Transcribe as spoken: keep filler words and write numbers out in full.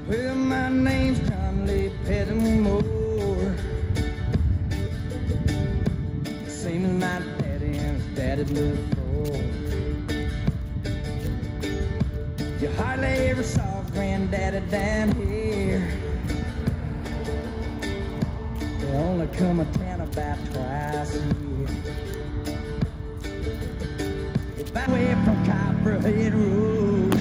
Well, my name's John Lee Pettimore. Same as my daddy and his daddy's little boy. You hardly ever saw granddaddy down here. They only come a town about twice a year. You're back way from Copperhead Road.